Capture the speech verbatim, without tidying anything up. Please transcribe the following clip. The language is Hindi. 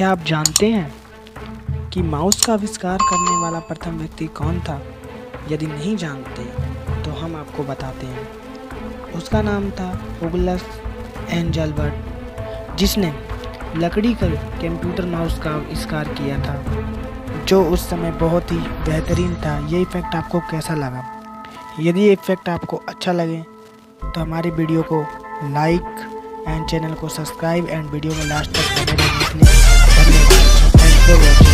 क्या आप जानते हैं कि माउस का आविष्कार करने वाला प्रथम व्यक्ति कौन था? यदि नहीं जानते तो हम आपको बताते हैं। उसका नाम था डगलस एंजलबर्ट, जिसने लकड़ी का कंप्यूटर माउस का आविष्कार किया था, जो उस समय बहुत ही बेहतरीन था। ये इफ़ेक्ट आपको कैसा लगा? यदि ये इफ़ेक्ट आपको अच्छा लगे तो हमारी वीडियो को लाइक एंड चैनल को सब्सक्राइब एंड वीडियो में लास्ट तक बने रहने के लिए धन्यवाद। Thank you for watching.